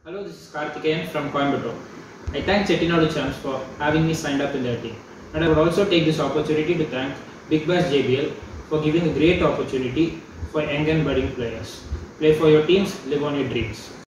Hello, this is Karthikeyan from Coimbatore. I thank Chettinadu Champs for having me signed up in their team. And I would also take this opportunity to thank Big Bash JBL for giving a great opportunity for young and budding players. Play for your teams, live on your dreams.